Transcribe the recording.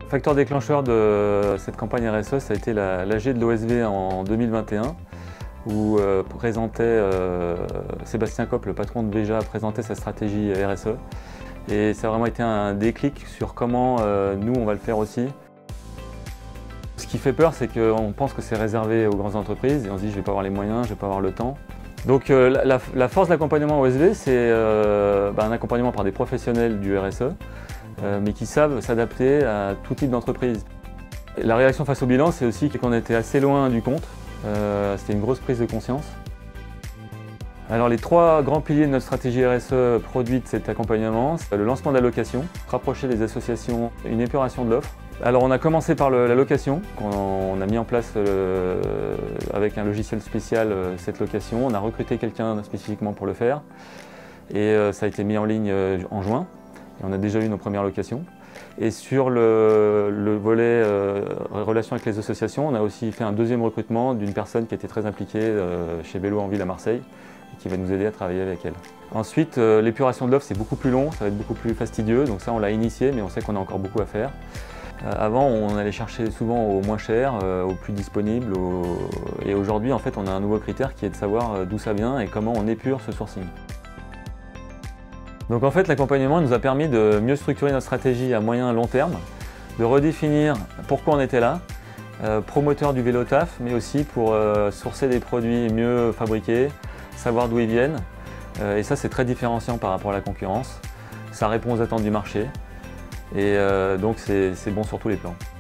Facteur déclencheur de cette campagne RSE, ça a été l'AG de l'OSV en 2021, où Sébastien Kopp, le patron de Veja, présentait sa stratégie RSE. Et ça a vraiment été un déclic sur comment nous, on va le faire aussi. Ce qui fait peur, c'est qu'on pense que c'est réservé aux grandes entreprises et on se dit je ne vais pas avoir les moyens, je ne vais pas avoir le temps. Donc la force de l'accompagnement OSV, c'est un accompagnement par des professionnels du RSE, mais qui savent s'adapter à tout type d'entreprise. La réaction face au bilan, c'est aussi qu'on était assez loin du compte. C'était une grosse prise de conscience. Alors les trois grands piliers de notre stratégie RSE produit de cet accompagnement, c'est le lancement de la location, rapprocher les associations, une épuration de l'offre. Alors on a commencé par la location, on a mis en place avec un logiciel spécial cette location, on a recruté quelqu'un spécifiquement pour le faire et ça a été mis en ligne en juin et on a déjà eu nos premières locations. Et sur le volet relations avec les associations, on a aussi fait un deuxième recrutement d'une personne qui était très impliquée chez Vélo en Ville à Marseille et qui va nous aider à travailler avec elle. Ensuite, l'épuration de l'offre, c'est beaucoup plus long, ça va être beaucoup plus fastidieux, donc ça on l'a initié, mais on sait qu'on a encore beaucoup à faire. Avant, on allait chercher souvent au moins cher, au plus disponible, et aujourd'hui, en fait, on a un nouveau critère qui est de savoir d'où ça vient et comment on épure ce sourcing. Donc en fait, l'accompagnement nous a permis de mieux structurer notre stratégie à moyen et long terme, de redéfinir pourquoi on était là, promoteur du vélo taf, mais aussi pour sourcer des produits mieux fabriqués, savoir d'où ils viennent. Et ça, c'est très différenciant par rapport à la concurrence. Ça répond aux attentes du marché. Et donc c'est bon sur tous les plans.